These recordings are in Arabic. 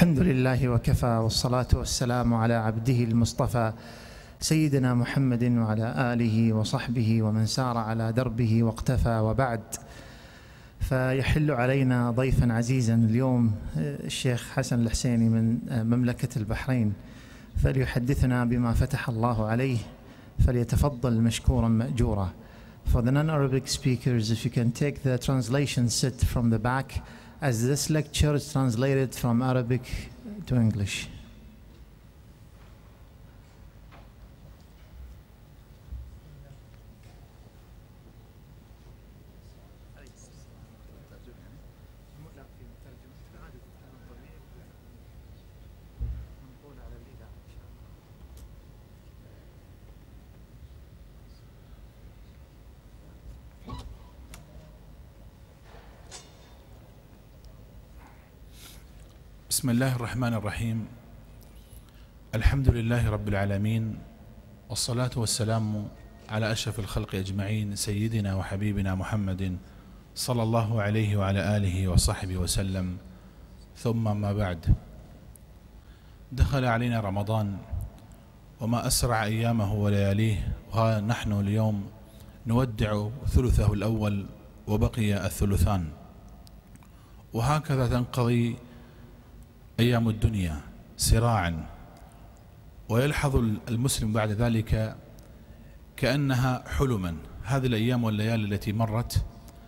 الحمد لله وكفى، والصلاة والسلام على عبده المصطفى سيدنا محمد وعلى آله وصحبه ومن سار على دربه واقتفى. وبعد، فيحل علينا ضيفا عزيزا اليوم الشيخ حسن الحسيني من مملكة البحرين، فليحدثنا بما فتح الله عليه، فليتفضل مشكورا مأجورا. For the non-Arabic speakers, if you can take the translation set from the back, as this lecture is translated from Arabic to English. بسم الله الرحمن الرحيم. الحمد لله رب العالمين، والصلاة والسلام على أشرف الخلق أجمعين، سيدنا وحبيبنا محمد صلى الله عليه وعلى آله وصحبه وسلم. ثم ما بعد، دخل علينا رمضان وما أسرع أيامه ولياليه، وها نحن اليوم نودع ثلثه الأول وبقي الثلثان، وهكذا تنقضي أيام الدنيا سراعا، ويلحظ المسلم بعد ذلك كأنها حلما. هذه الأيام والليالي التي مرت،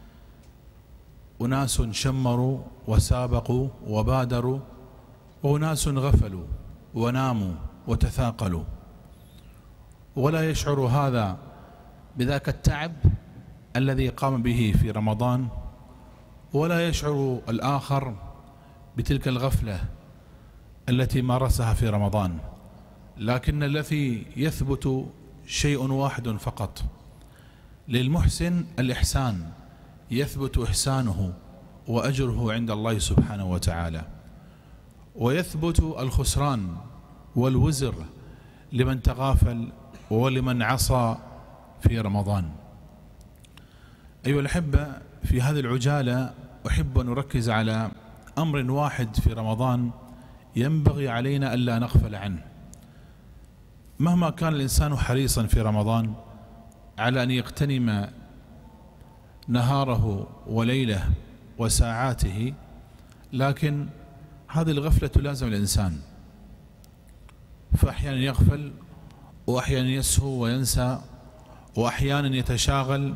أناس شمروا وسابقوا وبادروا، وأناس غفلوا وناموا وتثاقلوا، ولا يشعر هذا بذاك التعب الذي قام به في رمضان، ولا يشعر الآخر بتلك الغفلة التي مارسها في رمضان. لكن الذي يثبت شيء واحد فقط: للمحسن الإحسان، يثبت إحسانه وأجره عند الله سبحانه وتعالى، ويثبت الخسران والوزر لمن تغافل ولمن عصى في رمضان. أيها الأحبة، في هذه العجالة أحب أن نركز على أمر واحد في رمضان ينبغي علينا ألا نغفل عنه. مهما كان الإنسان حريصا في رمضان على أن يغتنم نهاره وليله وساعاته، لكن هذه الغفلة تلازم الإنسان، فأحيانا يغفل، وأحيانا يسهو وينسى، وأحيانا يتشاغل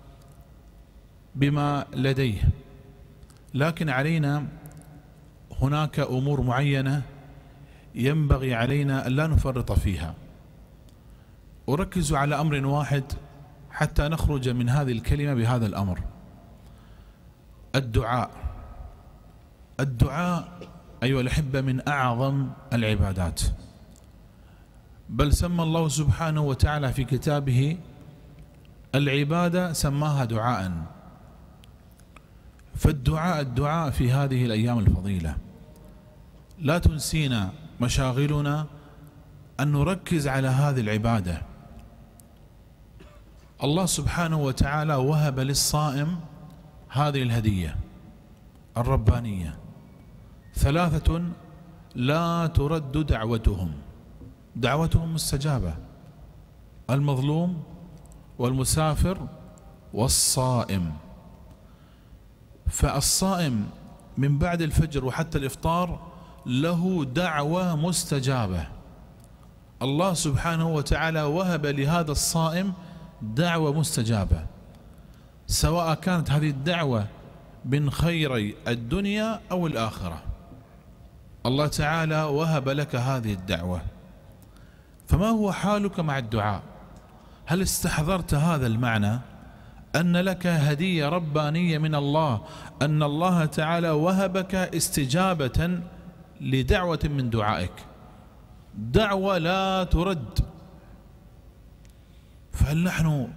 بما لديه. لكن علينا هناك أمور معينة ينبغي علينا أن لا نفرط فيها. أركز على أمر واحد حتى نخرج من هذه الكلمة بهذا الأمر: الدعاء. الدعاء أيها الأحبة من أعظم العبادات، بل سمى الله سبحانه وتعالى في كتابه العبادة سماها دعاء. فالدعاء في هذه الأيام الفضيلة لا تنسينا مشاغلنا أن نركز على هذه العبادة. الله سبحانه وتعالى وهب للصائم هذه الهدية الربانية: 3 لا ترد دعوتهم مستجابة: المظلوم والمسافر والصائم. فالصائم من بعد الفجر وحتى الإفطار له دعوة مستجابة. الله سبحانه وتعالى وهب لهذا الصائم دعوة مستجابة، سواء كانت هذه الدعوة من خيري الدنيا أو الآخرة. الله تعالى وهب لك هذه الدعوة، فما هو حالك مع الدعاء؟ هل استحضرت هذا المعنى، أن لك هدية ربانية من الله، أن الله تعالى وهبك استجابة لدعوة من دعائك، دعوة لا ترد؟ فهل نحن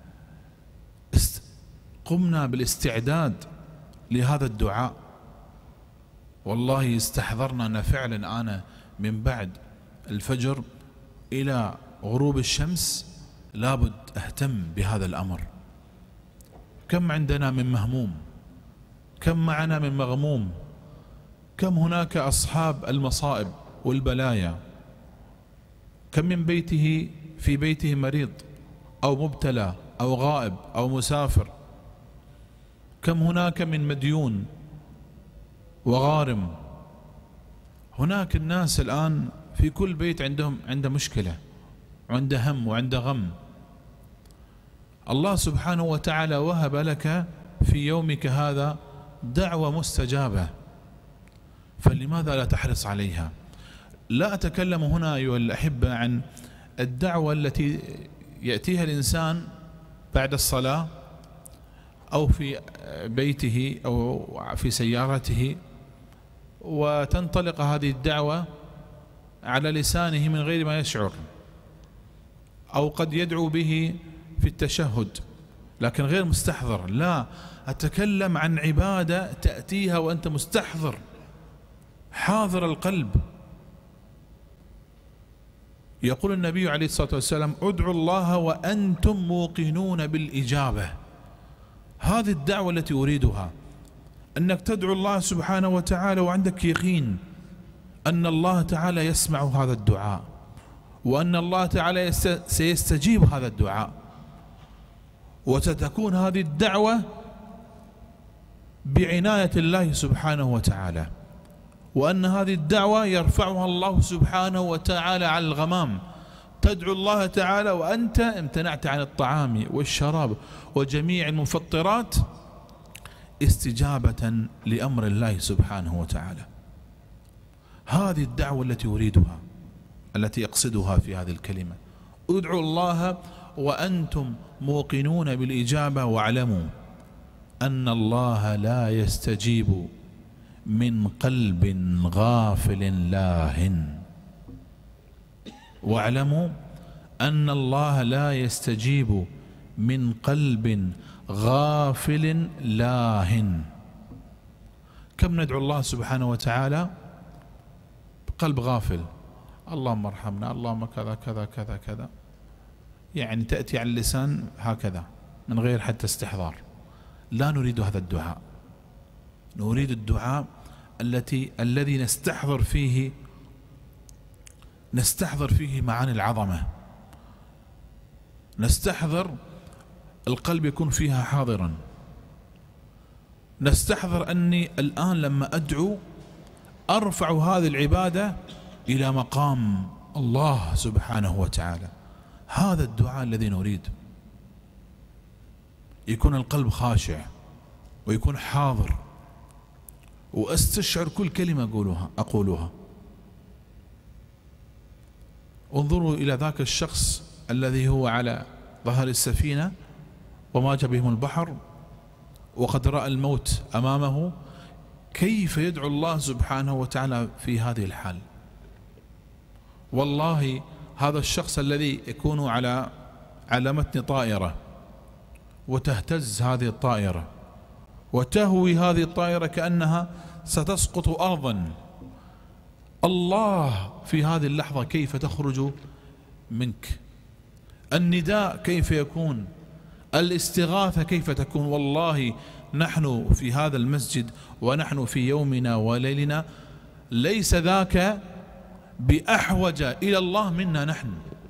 قمنا بالاستعداد لهذا الدعاء؟ والله استحضرنا أن فعلا أنا من بعد الفجر إلى غروب الشمس لابد أهتم بهذا الأمر. كم عندنا من مهموم، كم معنا من مغموم، كم هناك أصحاب المصائب والبلايا، كم من بيته في بيته مريض أو مبتلى أو غائب أو مسافر، كم هناك من مديون وغارم. هناك الناس الآن في كل بيت عنده مشكلة وعنده هم وعنده غم. الله سبحانه وتعالى وهب لك في يومك هذا دعوة مستجابة، فلماذا لا تحرص عليها؟ لا أتكلم هنا أيها الأحبة عن الدعوة التي يأتيها الإنسان بعد الصلاة أو في بيته أو في سيارته، وتنطلق هذه الدعوة على لسانه من غير ما يشعر، أو قد يدعو به في التشهد لكن غير مستحضر. لا، أتكلم عن عبادة تأتيها وأنت مستحضر حاضر القلب. يقول النبي عليه الصلاة والسلام: ادعوا الله وأنتم موقنون بالإجابة. هذه الدعوة التي أريدها، أنك تدعو الله سبحانه وتعالى وعندك يقين أن الله تعالى يسمع هذا الدعاء، وأن الله تعالى سيستجيب هذا الدعاء، وستكون هذه الدعوة بعناية الله سبحانه وتعالى، وأن هذه الدعوة يرفعها الله سبحانه وتعالى على الغمام. تدعو الله تعالى وأنت امتنعت عن الطعام والشراب وجميع المفطرات استجابة لأمر الله سبحانه وتعالى. هذه الدعوة التي أريدها، التي أقصدها في هذه الكلمة: ادعوا الله وأنتم موقنون بالإجابة، واعلموا أن الله لا يستجيب من قلب غافل لاهٍ. واعلموا أن الله لا يستجيب من قلب غافل لاهٍ. كم ندعو الله سبحانه وتعالى بقلب غافل: اللهم ارحمنا، اللهم كذا كذا كذا كذا، يعني تأتي على اللسان هكذا من غير حتى استحضار. لا نريد هذا الدعاء، نريد الدعاء الذي نستحضر فيه معاني العظمة، نستحضر القلب يكون فيها حاضرا، نستحضر أني الآن لما أدعو أرفع هذه العبادة إلى مقام الله سبحانه وتعالى. هذا الدعاء الذي نريد، يكون القلب خاشع ويكون حاضر، وأستشعر كل كلمة أقولها. انظروا إلى ذاك الشخص الذي هو على ظهر السفينة وماج بهم البحر وقد رأى الموت أمامه، كيف يدعو الله سبحانه وتعالى في هذه الحال. والله هذا الشخص الذي يكون على متن طائرة وتهتز هذه الطائرة وتهوي هذه الطائرة كأنها ستسقط أرضا، الله في هذه اللحظة كيف تخرج منك، النداء كيف يكون، الاستغاثة كيف تكون. والله نحن في هذا المسجد ونحن في يومنا وليلنا ليس ذاك بأحوج إلى الله منا، نحن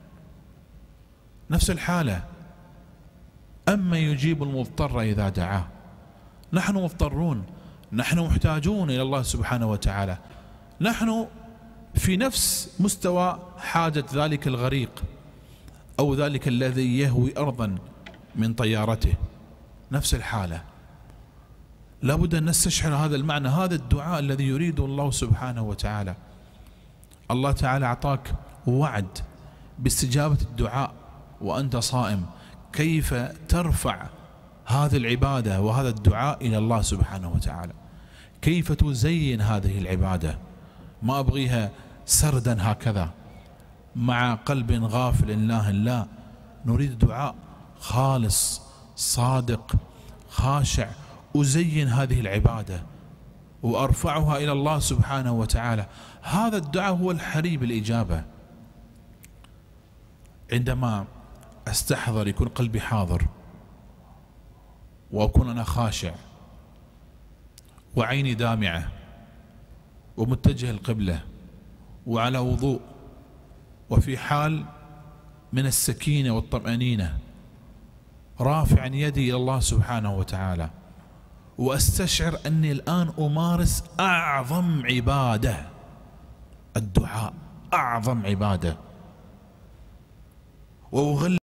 نفس الحالة. أما يجيب المضطر إذا دعاه، نحن مضطرون، نحن محتاجون إلى الله سبحانه وتعالى، نحن في نفس مستوى حاجة ذلك الغريق أو ذلك الذي يهوي أرضا من طيارته، نفس الحالة. لابد أن نستشعر هذا المعنى، هذا الدعاء الذي يريده الله سبحانه وتعالى. الله تعالى أعطاك وعد باستجابة الدعاء وأنت صائم، كيف ترفع هذه العبادة وهذا الدعاء إلى الله سبحانه وتعالى، كيف تزين هذه العبادة. ما أبغيها سردا هكذا مع قلب غافل لاهٍ، لا، نريد دعاء خالص صادق خاشع، أزين هذه العبادة وأرفعها إلى الله سبحانه وتعالى. هذا الدعاء هو الحري بالإجابة. عندما أستحضر يكون قلبي حاضر وأكون أنا خاشع وعيني دامعة ومتجه القبلة وعلى وضوء وفي حال من السكينة والطمأنينة، رافعا يدي إلى الله سبحانه وتعالى، وأستشعر أني الآن أمارس أعظم عبادة، الدعاء أعظم عبادة، وأغلق